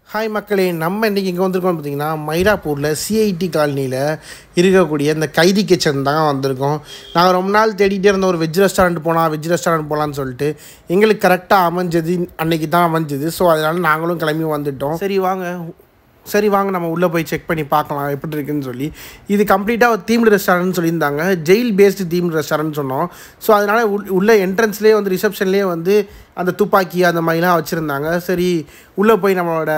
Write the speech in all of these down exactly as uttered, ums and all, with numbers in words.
Hi மக்களே, நம்ம இன்றைக்கி இங்கே வந்திருக்கோம் பார்த்தீங்கன்னா மயிலாப்பூரில் சிஐடி காலனியில் இருக்கக்கூடிய இந்த கைதி கிச்சன் தான் வந்திருக்கோம். நாங்கள் ரொம்ப நாள் தேடிகிட்டே இருந்தோம் ஒரு வெஜ் ரெஸ்டாரண்ட் போனால் வெஜ் ரெஸ்டாரண்ட் போகலான்னு சொல்லிட்டு. எங்களுக்கு கரெக்டாக அமைஞ்சது அன்றைக்கி தான் அமைஞ்சது. ஸோ அதனால் நாங்களும் கிளம்பி வந்துவிட்டோம். சரி வாங்க சரி வாங்க நம்ம உள்ளே போய் செக் பண்ணி பார்க்கலாம் எப்படி இருக்குன்னு சொல்லி. இது கம்ப்ளீட்டாக ஒரு தீம்டு ரெஸ்டாரண்ட்னு சொல்லியிருந்தாங்க. ஜெயில் பேஸ்டு தீம்டு ரெஸ்டாரண்ட் சொன்னோம். ஸோ அதனால் உள் உள்ள என்ட்ரன்ஸ்லேயே வந்து ரிசப்ஷன்லேயே வந்து அந்த துப்பாக்கி அந்த மாதிரிலாம் வச்சுருந்தாங்க. சரி உள்ளே போய் நம்மளோட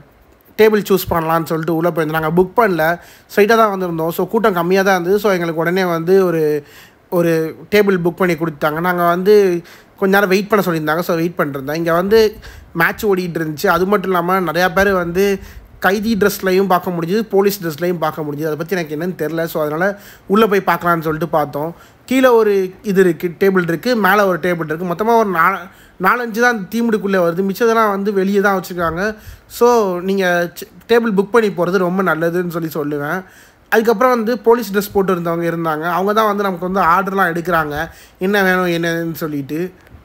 டேபிள் சூஸ் பண்ணலான்னு சொல்லிட்டு உள்ளே போயிருந்தோம். நாங்கள் புக் பண்ணல, ஸ்ட்ரைட்டாக தான் வந்திருந்தோம். ஸோ கூட்டம் கம்மியாக தான் இருந்தது. ஸோ எங்களுக்கு உடனே வந்து ஒரு ஒரு டேபிள் புக் பண்ணி கொடுத்தாங்க. நாங்கள் வந்து கொஞ்ச நேரம் வெயிட் பண்ண சொல்லியிருந்தாங்க. ஸோ வெயிட் பண்ணிருந்தோம். இங்கே வந்து மேட்ச் ஓடிட்டு இருந்துச்சு. அது மட்டும் இல்லாமல் நிறையா பேர் வந்து கைதி ட்ரெஸ்லையும் பார்க்க முடிஞ்சுது, போலீஸ் ட்ரெஸ்லையும் பார்க்க முடிஞ்சுது. அதை பற்றி எனக்கு என்னென்னு தெரில. ஸோ அதனால் உள்ளே போய் பார்க்கலான்னு சொல்லிட்டு பார்த்தோம். கீழே ஒரு இது இருக்குது, டேபிள் இருக்குது, மேலே ஒரு டேபிள் இருக்குது. மொத்தமாக ஒரு நா நாலஞ்சு தான் அந்த தீமுடுக்குள்ளே வருது. மிச்சதெல்லாம் வந்து வெளியே தான் வச்சுருக்காங்க. ஸோ நீங்கள் டேபிள் புக் பண்ணி போகிறது ரொம்ப நல்லதுன்னு சொல்லி சொல்லுவேன். அதுக்கப்புறம் வந்து போலீஸ் ட்ரெஸ் போட்டு இருந்தவங்க இருந்தாங்க. அவங்க தான் வந்து நமக்கு வந்து ஆர்டர்லாம் எடுக்கிறாங்க, என்ன வேணும் என்னன்னு சொல்லிட்டு.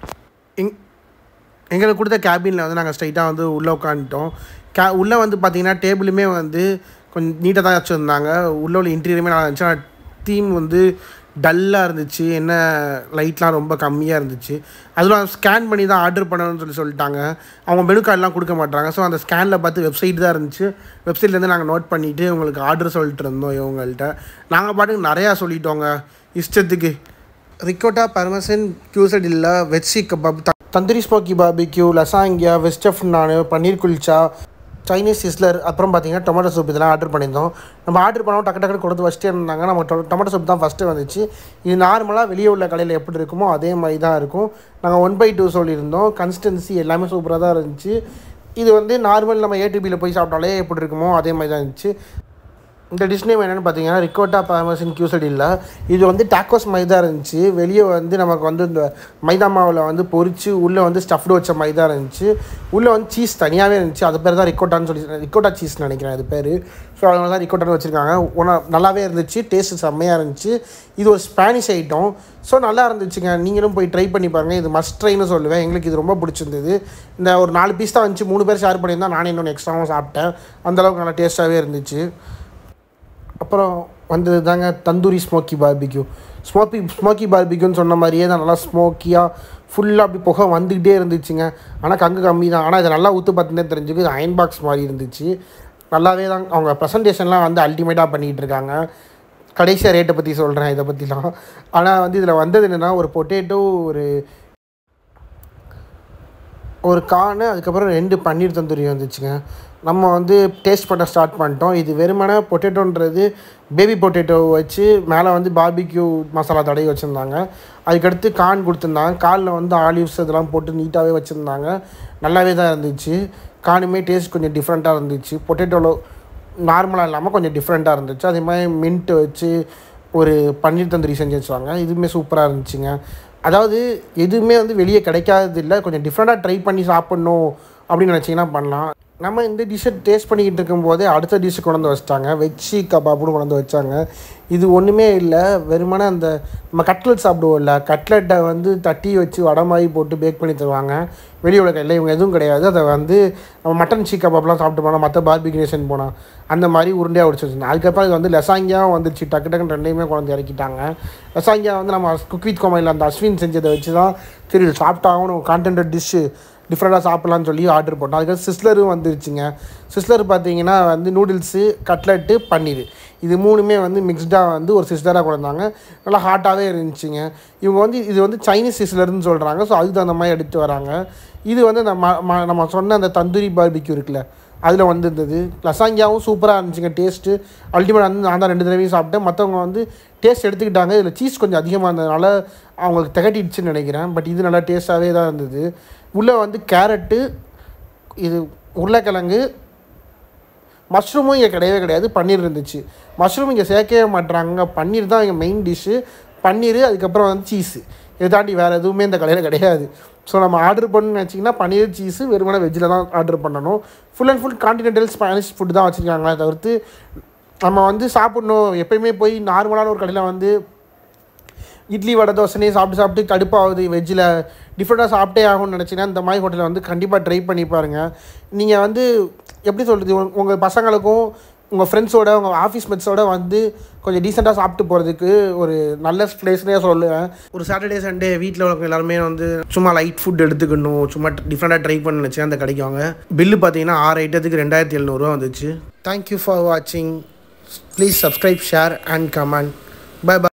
எங் எங்களுக்கு கொடுத்த கேபினில் வந்து நாங்கள் ஸ்ட்ரைட்டாக வந்து உள்ளே உட்காந்துட்டோம். கே உள்ளே வந்து பார்த்திங்கன்னா டேபிளுமே வந்து கொஞ்சம் நீட்டாக தான் வச்சுருந்தாங்க. உள்ளே உள்ள இன்டீரியருமே நல்லா இருந்துச்சு. ஆனால் தீம் வந்து டல்லாக இருந்துச்சு. என்ன லைட்லாம் ரொம்ப கம்மியாக இருந்துச்சு. அதெல்லாம் ஸ்கேன் பண்ணி தான் ஆர்டர் பண்ணணும்னு சொல்லி சொல்லிட்டாங்க. அவங்க மெனு கார்டெலாம் கொடுக்க மாட்டாங்க. ஸோ அந்த ஸ்கேனில் பார்த்து வெப்சைட் தான் இருந்துச்சு. வெப்சைட்லேருந்து நாங்கள் நோட் பண்ணிவிட்டு உங்களுக்கு ஆர்டர் சொல்லிட்டு இருந்தோம். இவங்கள்ட்ட நாங்கள் பாட்டுக்கு நிறையா சொல்லிட்டோங்க இஷ்டத்துக்கு. ரிக்கோட்டா பர்மசன் கியூசட் இல்லை, veggie kebab, tandoori smoky barbecue, lasagna, வெஸ்டஃப் நான், பன்னீர் குல்ச்சா, சைனீஸ் சிஸ்லர், அப்புறம் பார்த்திங்கன்னா டொமேட்டோ சூப் இதெல்லாம் ஆர்டர் பண்ணியிருந்தோம். நம்ம ஆர்டர் பண்ணோம் டக்கு டக்கு கொடுத்து வச்சுட்டே இருந்தாங்க. நம்ம டொ டொமேட்டோ சூப் தான் ஃபஸ்ட்டு வந்துச்சு. இது நார்மலாக வெளியே உள்ள கடையில் எப்படி இருக்குமோ அதே மாதிரி தான் இருக்கும். நாங்கள் ஒன் பை டூ சொல்லியிருந்தோம். கன்சிஸ்டன்சி எல்லாமே சூப்பராக தான் இருந்துச்சு. இது வந்து நார்மல் நம்ம ஏடிபியில் போய் சாப்பிட்டாலே எப்படி இருக்குமோ அதே மாதிரி தான் இருந்துச்சு. இந்த டிஷ் நேம் என்னென்னு பார்த்தீங்கன்னா ரிக்கோட்டா பார்மசன் கியூசட் இல்லை. இது வந்து டாக்கோஸ் மாதிரி தான் இருந்துச்சு. வெளியே வந்து நமக்கு வந்து இந்த மைதா மாவில் வந்து பொரிச்சு உள்ளே வந்து ஸ்டஃப்டு வச்ச மாதிரி தான் இருந்துச்சு. உள்ளே வந்து சீஸ் தனியாகவே இருந்துச்சு. அது பேர் தான் ரிக்கோட்டான்னு சொல்லி, ரிக்கோட்டா சீஸ்ன்னு நினைக்கிறேன் அது பேர். ஸோ அதனால தான் ரிக்கோட்டான்னு வச்சுருக்காங்க. ஒன்றா நல்லாவே இருந்துச்சு, டேஸ்ட்டு செம்மையாக இருந்துச்சு. இது ஒரு ஸ்பானிஷ் ஐட்டம். ஸோ நல்லா இருந்துச்சுங்க. நீங்களும் போய் ட்ரை பண்ணி பாருங்கள். இது மஸ்ட் ட்ரைன்னு சொல்லுவேன். எங்களுக்கு இது ரொம்ப பிடிச்சிருந்தது. இந்த ஒரு நாலு பீஸ் தான் வந்துச்சு. மூணு பேர் ஷேர் பண்ணியிருந்தால் நானே இன்னொன்று எக்ஸ்ட்ராவும் சாப்பிட்டேன். அந்தளவுக்கு நல்லா டேஸ்ட்டாகவே இருந்துச்சு. அப்புறம் வந்தது தாங்க tandoori smoky barbecue. Smoky smoky பார்பிக்யூன்னு சொன்ன மாதிரியே தான் நல்லா ஸ்மோக்கியாக ஃபுல்லாக அப்படி புகை வந்துக்கிட்டே இருந்துச்சுங்க. ஆனால் கங்கு கம்மி தான். ஆனால் இதை நல்லா ஊற்று பார்த்துனே தெரிஞ்சுக்கு இது அயன் பாக்ஸ் மாதிரி இருந்துச்சு. நல்லாவே தான் அவங்க ப்ரெசன்டேஷன்லாம் வந்து அல்டிமேட்டாக பண்ணிகிட்டு இருக்காங்க. கடைசியாக ரேட்டை பற்றி சொல்கிறேன் இதை பற்றிலாம். ஆனால் வந்து இதில் வந்தது என்னென்னா ஒரு பொட்டேட்டோ, ஒரு ஒரு கார்னு, அதுக்கப்புறம் ரெண்டு பன்னீர் தந்தூரி வந்துச்சுங்க. நம்ம வந்து டேஸ்ட் பண்ண ஸ்டார்ட் பண்ணிட்டோம். இது வெறுமனே பொட்டேட்டோன்றது பேபி பொட்டேட்டோ வச்சு மேலே வந்து பார்பிக்யூ மசாலா தடவி வச்சுருந்தாங்க. அதுக்கடுத்து கார்ன் கொடுத்துருந்தாங்க. கார்னில் வந்து ஆலிவ்ஸ் இதெல்லாம் போட்டு நீட்டாகவே வச்சுருந்தாங்க. நல்லாவே தான் இருந்துச்சு. கார்னுமே டேஸ்ட் கொஞ்சம் டிஃப்ரெண்ட்டாக இருந்துச்சு. பொட்டேட்டோவில் நார்மலாக இல்லாமல் கொஞ்சம் டிஃப்ரெண்ட்டாக இருந்துச்சு. அதே மாதிரி மின்ட்டு வச்சு ஒரு பன்னீர் தந்தூரி செஞ்சு வச்சுருவாங்க. இதுவுமே சூப்பராக இருந்துச்சுங்க. அதாவது எதுவுமே வந்து வெளியே கிடைக்காதது இல்லை. கொஞ்சம் டிஃப்ரெண்ட்டாக ட்ரை பண்ணி சாப்பிட்ணும் அப்படின்னு நினச்சிங்கன்னா பண்ணலாம். நம்ம இந்த டிஷ்ஷை டேஸ்ட் பண்ணிக்கிட்டு இருக்கும்போதே அடுத்த டிஷ்ஷு கொண்டு வந்து வச்சிட்டாங்க. வெஜ்ஜி கபாப்னு கொண்டு வந்து வச்சாங்க. இது ஒன்றுமே இல்லை, வெறுமனே அந்த நம்ம கட்லெட் சாப்பிடுவோம்ல, கட்லெட்டை வந்து தட்டி வச்சு வடை மாதிரி போட்டு பேக் பண்ணி தருவாங்க. வெளியே உள்ள கையில் இவங்க எதுவும் கிடையாது. அதை வந்து நம்ம மட்டன் சீ கபாப்லாம் சாப்பிட்டு போனால், மற்ற பார்பிக்யூஷன் போனால் அந்த மாதிரி உருண்டையாக உடிச்சு வச்சுருந்தோம். அதுக்கப்புறம் இது வந்து லசாங்கியாவும் வந்துச்சு. டக்கு டக்குன்னு ரெண்டையுமே கொண்டு வந்து இறக்கிட்டாங்க. லசாங்கியா வந்து நம்ம குக் வித் கோமாளியில் அந்த அஸ்வின் செஞ்சதை வச்சு தான் சரி சாப்பிட்டாகவும் கான்டென்ட் டிஷ்ஷு டிஃப்ரெண்ட்டாக சாப்பிட்லான்னு சொல்லி ஆர்டர் போட்டோம். அதுக்கு சிஸ்லரும் வந்துருச்சுங்க. சிஸ்லர் பார்த்தீங்கன்னா வந்து நூடுல்ஸு, கட்லெட்டு, பன்னீர் இது மூணுமே வந்து மிக்ஸ்டாக வந்து ஒரு சிஸ்லராக கொடுத்தாங்க. நல்லா ஹாட்டாகவே இருந்துச்சுங்க. இவங்க வந்து இது வந்து சைனீஸ் சிஸ்லர்னு சொல்கிறாங்க. ஸோ அதுக்கு அந்த மாதிரி எடுத்து வராங்க. இது வந்து நம்ம நம்ம சொன்ன அந்த தந்தூரி பார்பிக்யூ இருக்குல்ல அதில் வந்துருந்தது. லசாங்கியாவும் சூப்பராக இருந்துச்சுங்க. டேஸ்ட்டு அல்டிமேட் வந்து நான் தான் ரெண்டு தடவையும் சாப்பிட்டேன். மற்றவங்க வந்து டேஸ்ட் எடுத்துக்கிட்டாங்க. இதில் சீஸ் கொஞ்சம் அதிகமாக இருந்ததுனால அவங்களுக்கு திகட்டிடுச்சுன்னு நினைக்கிறேன். பட் இது நல்லா டேஸ்ட்டாகவே தான் இருந்தது. உள்ளே வந்து கேரட்டு, இது உருளைக்கிழங்கு, மஷ்ரூமும் இங்கே கிடையவே கிடையாது. பன்னீர் இருந்துச்சு. மஷ்ரூம் இங்கே சேர்க்கவே மாட்டுறாங்க. பன்னீர் தான் இங்கே மெயின் டிஷ்ஷு. பன்னீர், அதுக்கப்புறம் வந்து சீஸு. இதை தாண்டி வேறு எதுவுமே இந்த கடையில் கிடையாது. ஸோ நம்ம ஆர்டர் பண்ணணும்னு நினச்சிங்கன்னா பன்னீர், சீஸு வெறுமனே வெஜ்ஜில் தான் ஆர்டர் பண்ணணும். Full and full continental Spanish food தான் வச்சுருக்காங்களே தவிர்த்து நம்ம வந்து சாப்பிட்ணும் எப்போயுமே போய் நார்மலான ஒரு கடையில் வந்து இட்லி வடை தோசைனே சாப்பிட்டு சாப்பிட்டு கடுப்பாகுது வெஜ்ஜில் டிஃப்ரெண்ட்டாக சாப்பிட்டே ஆகும்னு நினச்சிங்கன்னா இந்த மாதிரி ஹோட்டலில் வந்து கண்டிப்பாக ட்ரை பண்ணி பாருங்கள். நீங்கள் வந்து எப்படி சொல்கிறது, உங்கள் பசங்களுக்கும் உங்கள் ஃப்ரெண்ட்ஸோட உங்கள் ஆஃபீஸ் மெட்ஸோடு வந்து கொஞ்சம் டீசெண்டாக சாப்பிட்டு போகிறதுக்கு ஒரு நல்ல பிளேஸ்னே சொல்லுவேன். ஒரு சாட்டர்டே சண்டே வீட்டில் உள்ளவங்க எல்லாருமே வந்து சும்மா லைட் ஃபுட் எடுத்துக்கணும், சும்மா டிஃப்ரெண்ட்டாக ட்ரை பண்ண நினச்சி அந்த கடைக்கு வாங்க. பில்லு பார்த்தீங்கன்னா ஆறு ஐட்டத்துக்கு ரெண்டாயிரத்தி எழுநூறுவா வந்துச்சு. தேங்க்யூ ஃபார் வாட்சிங். Please subscribe, share and comment. Bye by.